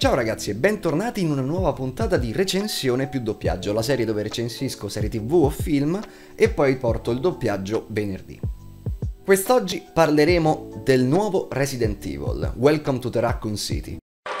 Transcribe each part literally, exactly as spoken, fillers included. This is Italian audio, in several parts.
Ciao ragazzi e bentornati in una nuova puntata di Recensione più doppiaggio, la serie dove recensisco serie tv o film e poi porto il doppiaggio venerdì. Quest'oggi parleremo del nuovo Resident Evil, Welcome to the Raccoon City.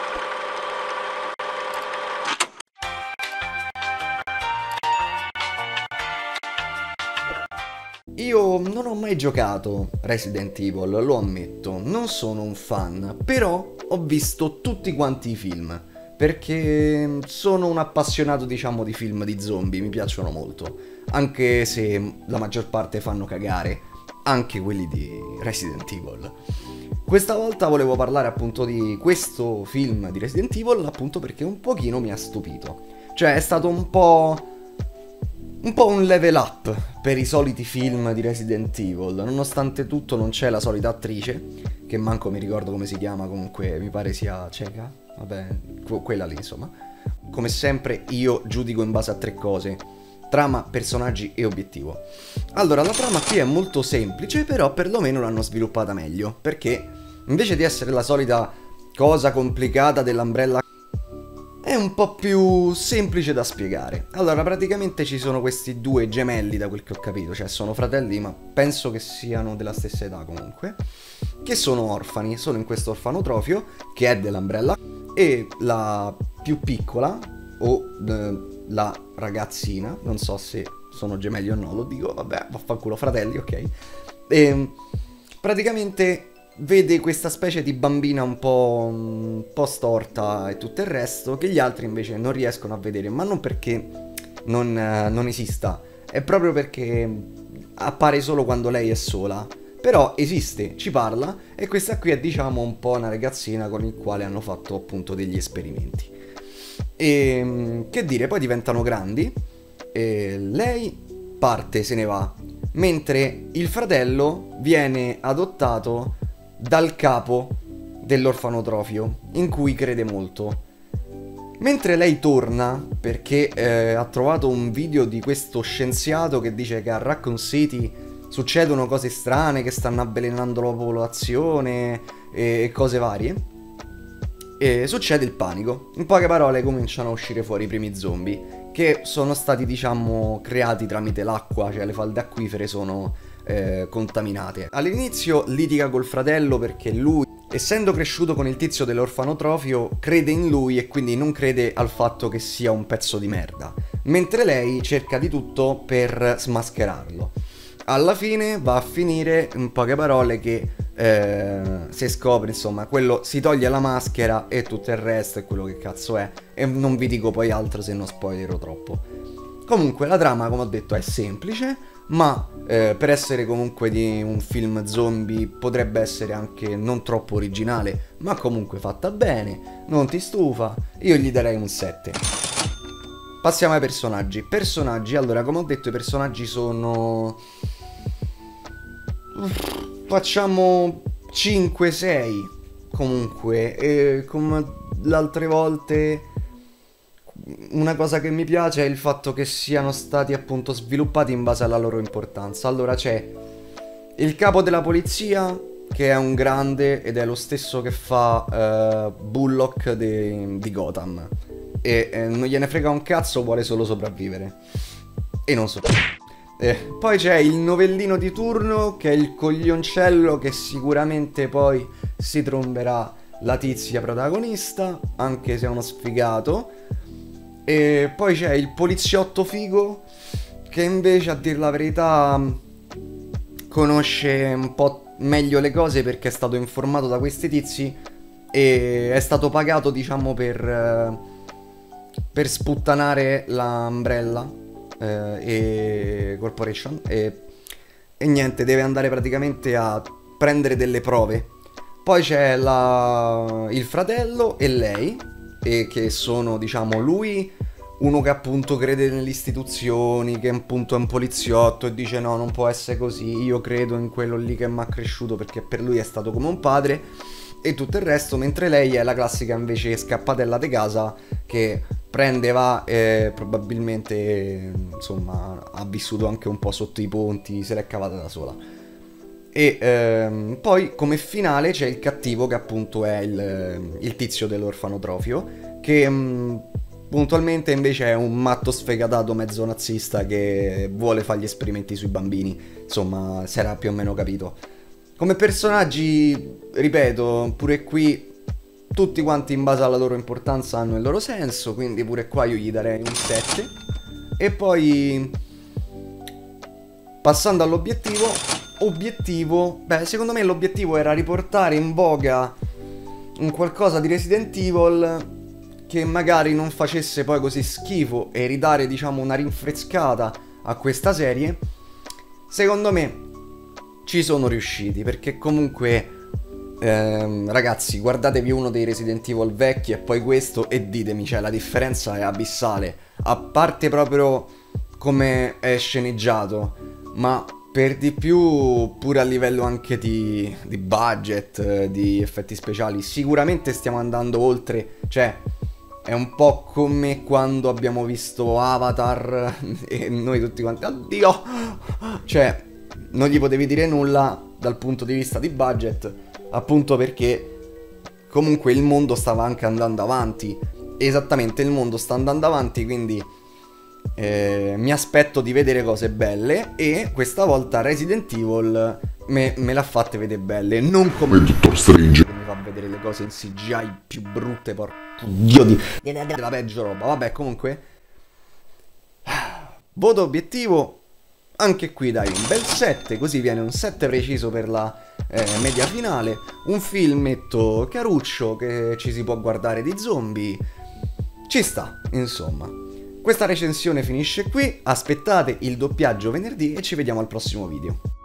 Io non ho mai giocato Resident Evil, lo ammetto, non sono un fan, però ho visto tutti quanti i film, perché sono un appassionato, diciamo, di film di zombie, mi piacciono molto, anche se la maggior parte fanno cagare, anche quelli di Resident Evil. Questa volta volevo parlare appunto di questo film di Resident Evil, appunto perché un pochino mi ha stupito, cioè è stato un po'... Un po' un level up per i soliti film di Resident Evil. Nonostante tutto non c'è la solita attrice, che manco mi ricordo come si chiama, comunque mi pare sia cieca. Vabbè, quella lì insomma. Come sempre io giudico in base a tre cose: trama, personaggi e obiettivo. Allora, la trama qui è molto semplice, però perlomeno l'hanno sviluppata meglio, perché invece di essere la solita cosa complicata dell'Umbrella è un po' più semplice da spiegare. Allora, praticamente ci sono questi due gemelli, da quel che ho capito, cioè sono fratelli, ma penso che siano della stessa età comunque, che sono orfani, sono in questo orfanotrofio, che è dell'Umbrella, e la più piccola, o eh, la ragazzina, non so se sono gemelli o no, lo dico, vabbè, vaffanculo, fratelli, ok, e praticamente vede questa specie di bambina un po', un po' storta e tutto il resto, che gli altri invece non riescono a vedere, ma non perché non, eh, non esista, è proprio perché appare solo quando lei è sola, però esiste, ci parla, e questa qui è, diciamo, un po' una ragazzina con il quale hanno fatto appunto degli esperimenti. E che dire, poi diventano grandi e lei parte, se ne va, mentre il fratello viene adottato dal capo dell'orfanotrofio, in cui crede molto. Mentre lei torna, perché eh, ha trovato un video di questo scienziato che dice che a Raccoon City succedono cose strane, che stanno avvelenando la popolazione e cose varie, e succede il panico. In poche parole cominciano a uscire fuori i primi zombie, che sono stati, diciamo, creati tramite l'acqua, cioè le falde acquifere sono Eh, contaminate. All'inizio litiga col fratello perché lui, essendo cresciuto con il tizio dell'orfanotrofio, crede in lui e quindi non crede al fatto che sia un pezzo di merda, mentre lei cerca di tutto per smascherarlo. Alla fine va a finire, in poche parole, che eh, si scopre, insomma, quello si toglie la maschera e tutto il resto è quello che cazzo è, e non vi dico poi altro se non spoilerò troppo. Comunque la trama, come ho detto, è semplice, ma eh, per essere comunque di un film zombie potrebbe essere anche non troppo originale, ma comunque fatta bene, non ti stufa, io gli darei un sette. Passiamo ai personaggi. Personaggi, allora, come ho detto, i personaggi sono... facciamo cinque sei, comunque, e come le altre volte... Una cosa che mi piace è il fatto che siano stati appunto sviluppati in base alla loro importanza. Allora c'è il capo della polizia, che è un grande ed è lo stesso che fa uh, Bullock de, di Gotham, e eh, non gliene frega un cazzo, vuole solo sopravvivere e non so. Eh, poi c'è il novellino di turno, che è il coglioncello, che sicuramente poi si tromberà la tizia protagonista, anche se è uno sfigato. E poi c'è il poliziotto figo, che invece, a dir la verità, conosce un po' meglio le cose perché è stato informato da questi tizi e è stato pagato, diciamo, per, per sputtanare la Umbrella eh, e Corporation, e, e niente, deve andare praticamente a prendere delle prove. Poi c'è la, il fratello e lei, e che sono, diciamo, lui uno che appunto crede nelle istituzioni, che appunto è un poliziotto e dice no, non può essere così, io credo in quello lì che mi ha cresciuto perché per lui è stato come un padre, e tutto il resto, mentre lei è la classica invece scappatella di casa, che prende, va e probabilmente insomma ha vissuto anche un po' sotto i ponti, se l'è cavata da sola. E ehm, poi come finale c'è il cattivo, che appunto è il, il tizio dell'orfanotrofio, che mh, puntualmente invece è un matto sfegatato mezzo nazista che vuole fare gli esperimenti sui bambini. Insomma, si era più o meno capito. Come personaggi, ripeto, pure qui tutti quanti in base alla loro importanza hanno il loro senso, quindi pure qua io gli darei un sette. E poi, passando all'obiettivo, obiettivo, beh, secondo me l'obiettivo era riportare in voga un qualcosa di Resident Evil che magari non facesse poi così schifo e ridare, diciamo, una rinfrescata a questa serie. Secondo me ci sono riusciti, perché comunque ehm, ragazzi, guardatevi uno dei Resident Evil vecchi e poi questo e ditemi, cioè la differenza è abissale, a parte proprio come è sceneggiato, ma per di più pure a livello anche di, di budget, di effetti speciali, sicuramente stiamo andando oltre, cioè è un po' come quando abbiamo visto Avatar e noi tutti quanti, oddio, cioè non gli potevi dire nulla dal punto di vista di budget, appunto perché comunque il mondo stava anche andando avanti, esattamente, il mondo sta andando avanti, quindi eh, mi aspetto di vedere cose belle, e questa volta Resident Evil me, me l'ha fatte vedere belle, non come il Dottor Strange che mi fa vedere le cose in C G I più brutte, porco dio di della peggio roba. Vabbè, comunque voto obiettivo anche qui dai un bel sette, così viene un sette preciso per la eh, media finale. Un filmetto caruccio che ci si può guardare di zombie, ci sta, insomma. Questa recensione finisce qui, aspettate il doppiaggio venerdì e ci vediamo al prossimo video.